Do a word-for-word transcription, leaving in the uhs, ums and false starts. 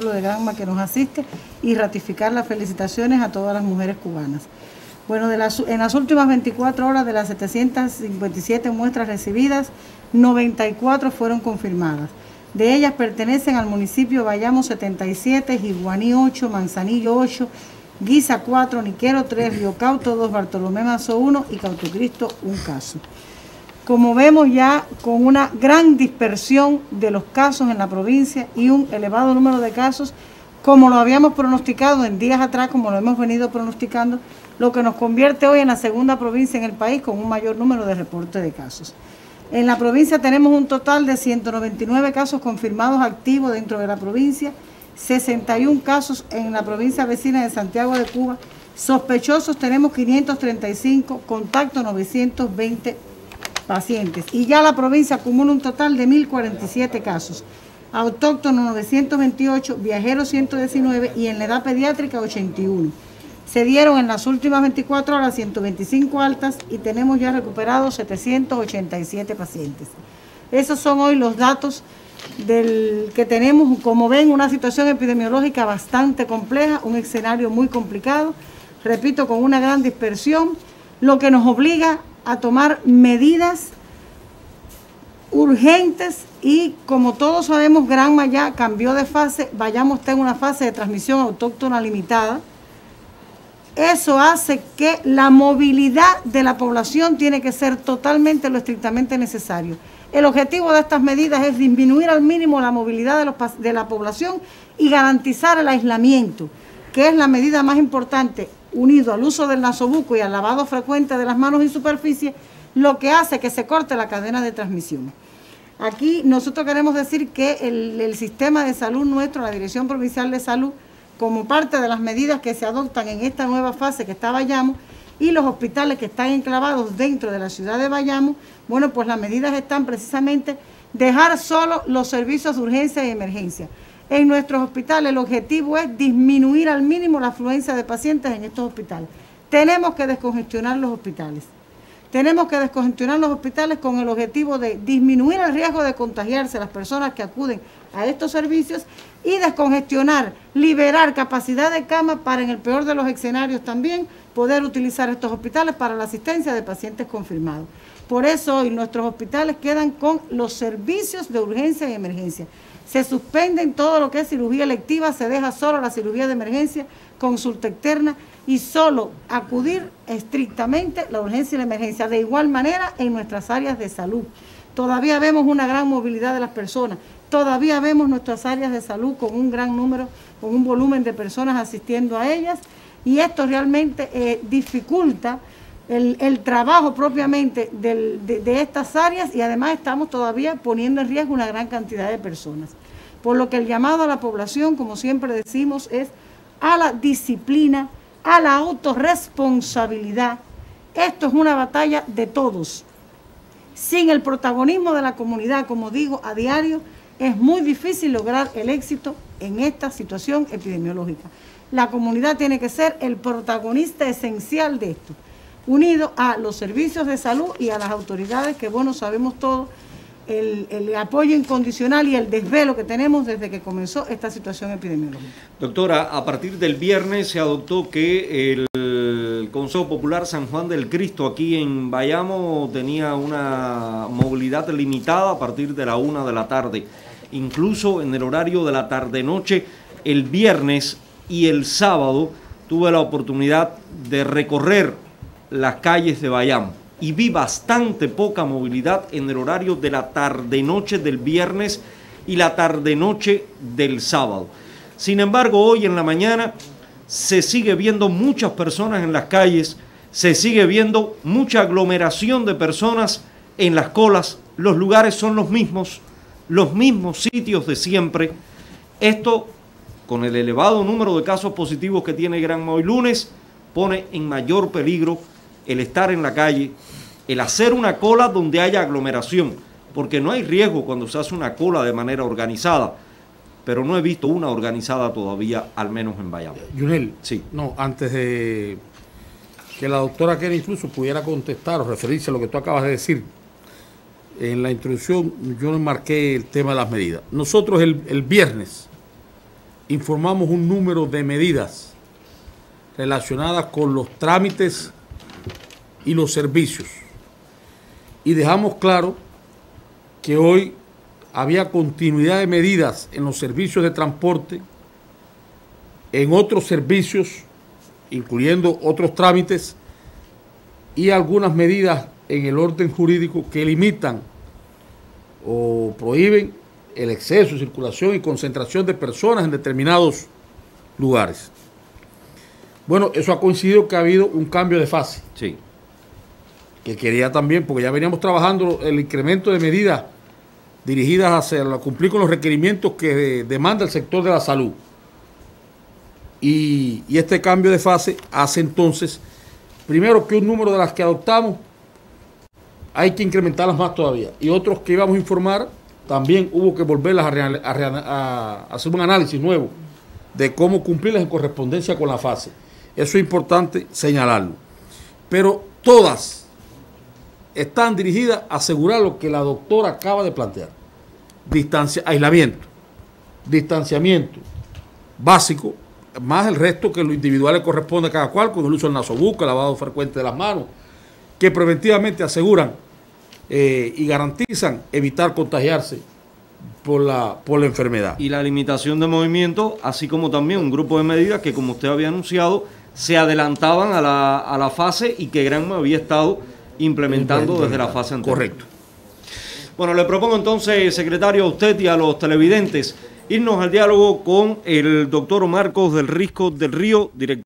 pueblo de Granma que nos asiste y ratificar las felicitaciones a todas las mujeres cubanas. Bueno, de las, en las últimas veinticuatro horas de las setecientas cincuenta y siete muestras recibidas, noventa y cuatro fueron confirmadas. De ellas pertenecen al municipio Bayamo setenta y siete, Jiguaní ocho, Manzanillo ocho, Guisa cuatro, Niquero tres, Río Cauto dos, Bartolomé Mazo uno y Cautocristo un caso. Como vemos ya con una gran dispersión de los casos en la provincia y un elevado número de casos, como lo habíamos pronosticado en días atrás, como lo hemos venido pronosticando, lo que nos convierte hoy en la segunda provincia en el país con un mayor número de reportes de casos. En la provincia tenemos un total de ciento noventa y nueve casos confirmados activos dentro de la provincia, sesenta y un casos en la provincia vecina de Santiago de Cuba, sospechosos tenemos quinientos treinta y cinco, contactos novecientos veinte pacientes. Y ya la provincia acumula un total de mil cuarenta y siete casos, autóctonos novecientos veintiocho, viajeros ciento diecinueve y en la edad pediátrica ochenta y uno. Se dieron en las últimas veinticuatro horas ciento veinticinco altas y tenemos ya recuperados setecientos ochenta y siete pacientes. Esos son hoy los datos del que tenemos. Como ven, una situación epidemiológica bastante compleja, un escenario muy complicado, repito, con una gran dispersión, lo que nos obliga a tomar medidas urgentes y, como todos sabemos, Granma ya cambió de fase, Bayamo está en una fase de transmisión autóctona limitada. Eso hace que la movilidad de la población tiene que ser totalmente lo estrictamente necesario. El objetivo de estas medidas es disminuir al mínimo la movilidad de, los, de la población y garantizar el aislamiento, que es la medida más importante, unido al uso del nasobuco y al lavado frecuente de las manos y superficies, lo que hace que se corte la cadena de transmisión. Aquí nosotros queremos decir que el, el sistema de salud nuestro, la Dirección Provincial de Salud, como parte de las medidas que se adoptan en esta nueva fase que está Bayamo, y los hospitales que están enclavados dentro de la ciudad de Bayamo, bueno, pues las medidas están precisamente dejar solo los servicios de urgencia y emergencia. En nuestros hospitales el objetivo es disminuir al mínimo la afluencia de pacientes en estos hospitales. Tenemos que descongestionar los hospitales. Tenemos que descongestionar los hospitales con el objetivo de disminuir el riesgo de contagiarse a las personas que acuden a estos servicios y descongestionar, liberar capacidad de cama para, en el peor de los escenarios también, poder utilizar estos hospitales para la asistencia de pacientes confirmados. Por eso hoy nuestros hospitales quedan con los servicios de urgencia y emergencia. Se suspenden todo lo que es cirugía electiva, se deja solo la cirugía de emergencia, consulta externa y solo acudir estrictamente la urgencia y la emergencia. De igual manera en nuestras áreas de salud. Todavía vemos una gran movilidad de las personas, todavía vemos nuestras áreas de salud con un gran número, con un volumen de personas asistiendo a ellas y esto realmente eh, dificulta el, el trabajo propiamente del, de, de estas áreas y además estamos todavía poniendo en riesgo una gran cantidad de personas. Por lo que el llamado a la población, como siempre decimos, es a la disciplina, a la autorresponsabilidad. Esto es una batalla de todos. Sin el protagonismo de la comunidad, como digo a diario, es muy difícil lograr el éxito en esta situación epidemiológica. La comunidad tiene que ser el protagonista esencial de esto, unido a los servicios de salud y a las autoridades que, bueno, sabemos todos, el, el apoyo incondicional y el desvelo que tenemos desde que comenzó esta situación epidemiológica. Doctora, a partir del viernes se adoptó que el Consejo Popular San Juan del Cristo aquí en Bayamo tenía una movilidad limitada a partir de la una de la tarde. Incluso en el horario de la tarde-noche, el viernes y el sábado, tuve la oportunidad de recorrer las calles de Bayamo y vi bastante poca movilidad en el horario de la tarde-noche del viernes y la tarde-noche del sábado. Sin embargo, hoy en la mañana se sigue viendo muchas personas en las calles, se sigue viendo mucha aglomeración de personas en las colas, los lugares son los mismos, los mismos sitios de siempre. Esto, con el elevado número de casos positivos que tiene Granma hoy lunes, pone en mayor peligro el estar en la calle, el hacer una cola donde haya aglomeración, porque no hay riesgo cuando se hace una cola de manera organizada, pero no he visto una organizada todavía, al menos en Bayamo. Yunel, sí. No, antes de que la doctora Kenia incluso pudiera contestar o referirse a lo que tú acabas de decir, en la introducción yo marqué el tema de las medidas. Nosotros el, el viernes informamos un número de medidas relacionadas con los trámites y los servicios. Y dejamos claro que hoy había continuidad de medidas en los servicios de transporte, en otros servicios, incluyendo otros trámites, y algunas medidas en el orden jurídico que limitan o prohíben el exceso, circulación y concentración de personas en determinados lugares. Bueno, eso ha coincidido que ha habido un cambio de fase. Sí. Que quería también, porque ya veníamos trabajando el incremento de medidas dirigidas hacia cumplir con los requerimientos que demanda el sector de la salud. Y, y este cambio de fase hace entonces, primero, que un número de las que adoptamos hay que incrementarlas más todavía. Y otros que íbamos a informar, también hubo que volverlas a, real, a, real, a hacer un análisis nuevo de cómo cumplirlas en correspondencia con la fase. Eso es importante señalarlo. Pero todas están dirigidas a asegurar lo que la doctora acaba de plantear. Distancia, aislamiento, distanciamiento básico, más el resto que lo individual le corresponde a cada cual, con el uso del nasobuco, el lavado frecuente de las manos, que preventivamente aseguran eh, y garantizan evitar contagiarse por la, por la enfermedad. Y la limitación de movimiento, así como también un grupo de medidas que, como usted había anunciado, se adelantaban a la, a la fase y que Granma había estado implementando desde la fase anterior. Correcto. Bueno, le propongo entonces, secretario, a usted y a los televidentes, irnos al diálogo con el doctor Marcos del Risco del Río, director